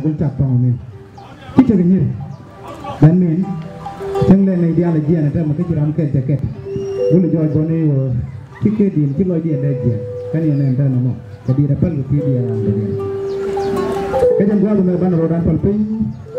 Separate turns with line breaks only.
cũng chặt tòng mình chỉ cho cái gì dan mình chẳng lẽ này dia là gì này mà cái gì làm cái jacket bulu joy bone cái điểm cái lối điện đây gì cái này này nó mà cái đi dapat lu dia cái jangan gua lu ban rodan palpin